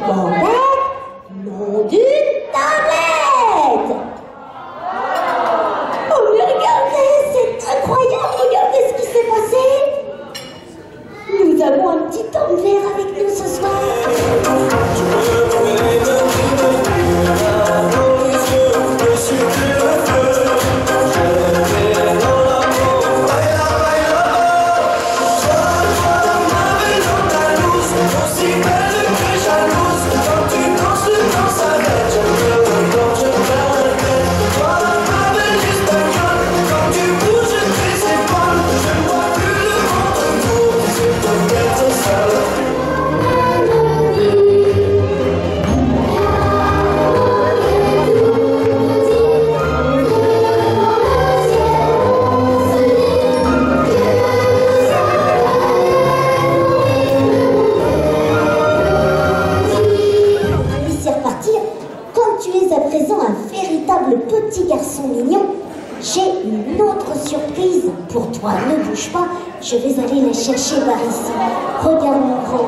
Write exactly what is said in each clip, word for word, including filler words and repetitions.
Bobette, non d'une tablette. Oh mais regardez, c'est incroyable, regardez ce qui s'est passé. Nous avons un petit homme vert avec nous ce soir. Petit garçon mignon, j'ai une autre surprise pour toi. Ne bouge pas, je vais aller la chercher par ici. Regarde mon grand.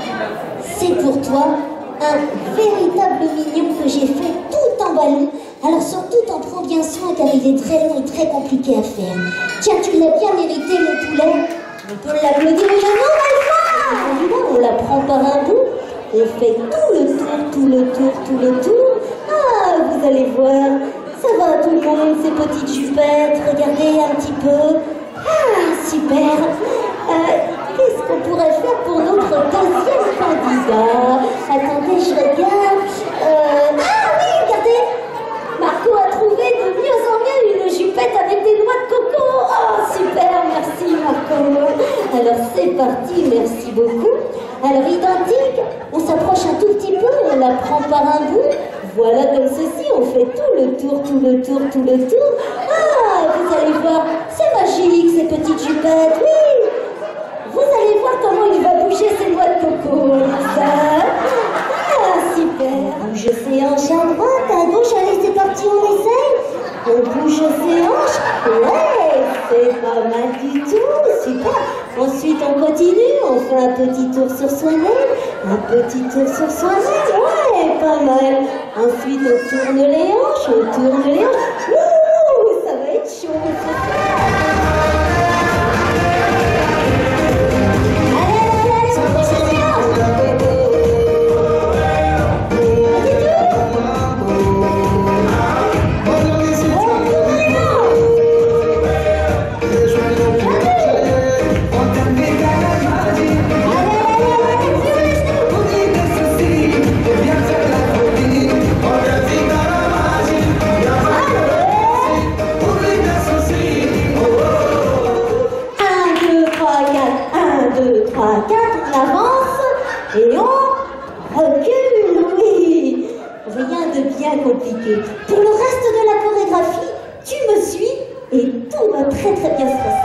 C'est pour toi un véritable mignon que j'ai fait tout en ballon. Alors surtout t'en prends bien soin car il est très long et très compliqué à faire. Tiens, tu l'as bien mérité mon poulet. On peut l'applaudir aux jeunes. On la prend par un bout. On fait tout le tour, tout le tour, tout le tour. Ah, vous allez voir. Ça va tout le monde, ces petites jupettes, regardez un petit peu. Ah, super. Euh, Qu'est-ce qu'on pourrait faire pour notre deuxième candidat? Attendez, je regarde. Euh, ah oui, regardez. Marco a trouvé de mieux en mieux une jupette avec des noix de coco. Oh, super, merci Marco. Alors c'est parti, merci beaucoup. Alors identique, on s'approche un tout petit peu, on la prend par un bout. Voilà, comme ceci, on fait tout le tour, tout le tour, tout le tour. Ah, vous allez voir, c'est magique, ces petites jupettes, oui. Vous allez voir comment il va bouger ses noix de coco, ça. Ah, super. Bouge ses hanches à droite, à gauche, allez, c'est parti, on essaye. On bouge ses hanches, ouais, c'est pas mal du tout, super. Ensuite, on continue, on fait un petit tour sur soi-même, un petit tour sur soi-même, ouais, pas mal. Ensuite, on tourne les hanches, on tourne les hanches. Ouh, ça va être chaud. Et on recule, oui. Rien de bien compliqué. Pour le reste de la chorégraphie, tu me suis et tout va très très bien se passer.